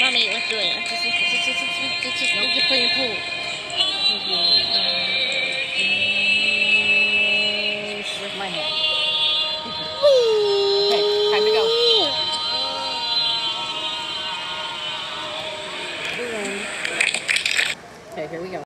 Mommy, let's do it. Just play your pool. Where's my hand? Okay, time to go. Okay, here we go.